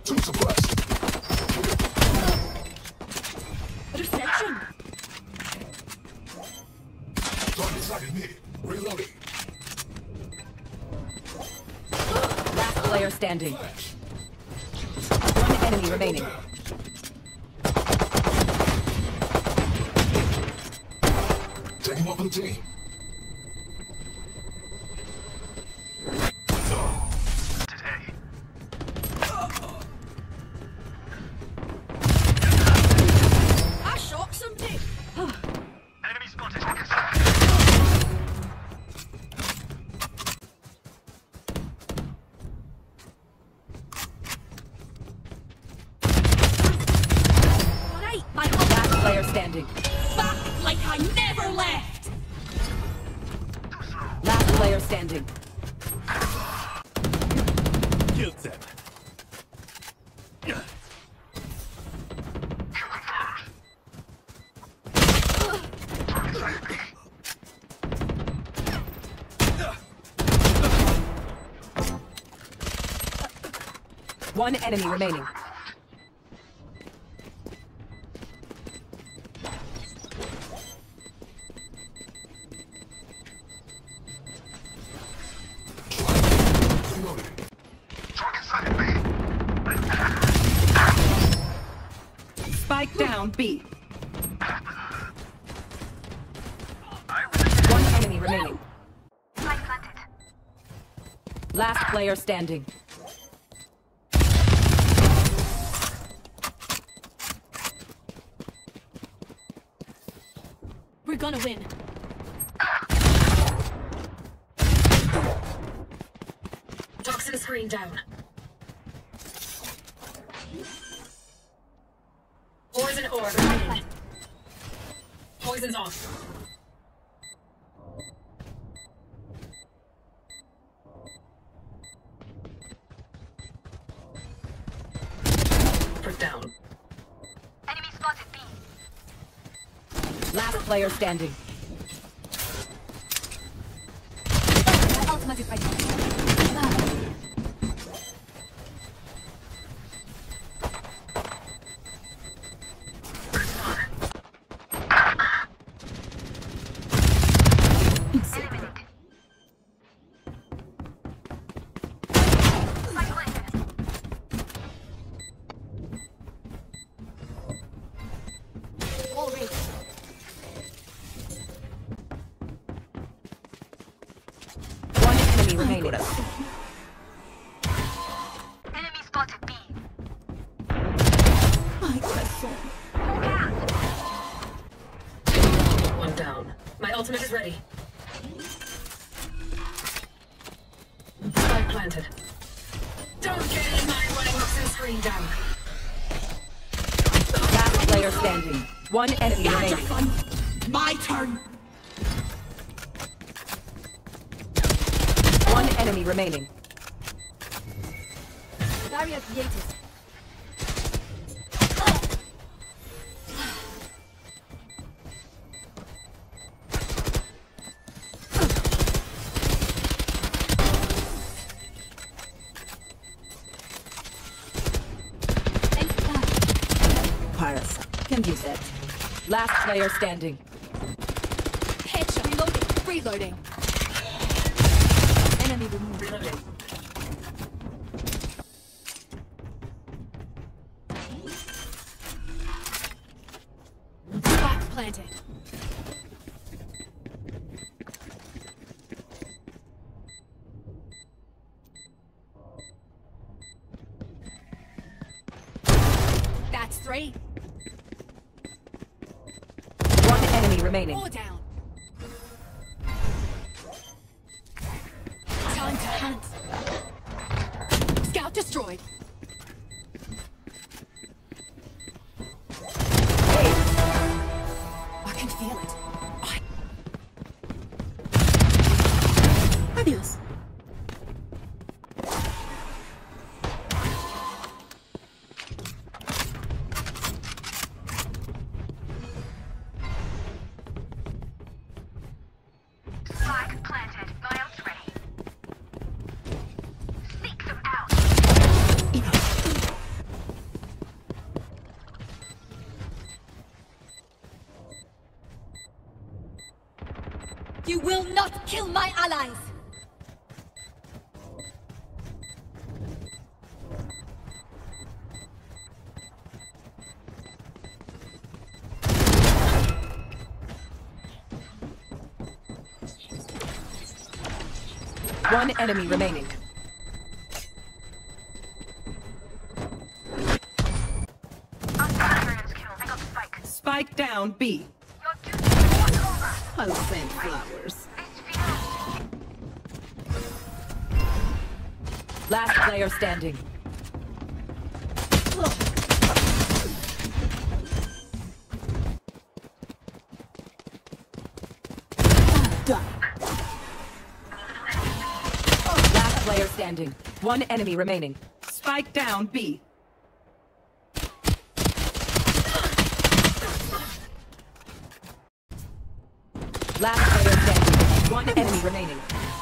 Too suppressed. Reception. Target sighted mid. Reloading. Last player standing. Flash. One enemy remaining. Taking one for the team. I shot somebody. Enemy spotted. Alright, my Last player standing. back like I never left. Last player standing. Killed them. One enemy remaining. Reloading. Spike down B. One enemy remaining. Last player standing. We're gonna win. Toxin screen down. Poison orb in. Poison's off. Put down. Enemy spotted B. Last player standing. Ultimate is ready. Eliminate. Spike planted. All ready. One enemy remaining. Enemy spotted B. One down. My ultimate is ready. Spike planted. Don't get in my way. Toxin screen down. Last player standing. One enemy remaining. fun. My turn. One enemy remaining. Barrier created. Parasite. Can use it. Last player standing. Headshot. Reloading. Reloading. Enemy removed. Reloading. Spike planted. That's three. One enemy remaining. Four down. Time to hunt. Scout destroyed. I can feel it. Adios. Spike planted. My ult's ready. Seek them out. not kill my allies! One enemy remaining. Spike down B. I'll send flowers. Last player standing. Last player standing. One enemy remaining. Spike down B. Last player standing. One enemy remaining.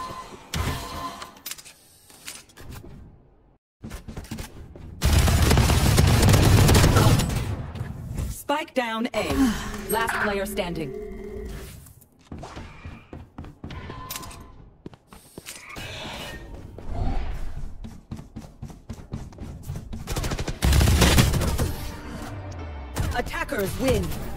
Spike down A. Last player standing. Attackers win.